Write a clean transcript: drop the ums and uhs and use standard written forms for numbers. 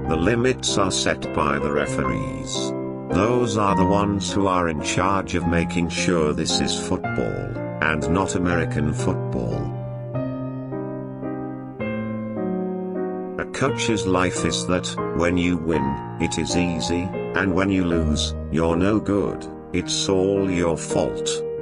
The limits are set by the referees. Those are the ones who are in charge of making sure this is football, and not American football. A coach's life is that, when you win, it is easy, and when you lose, you're no good, it's all your fault.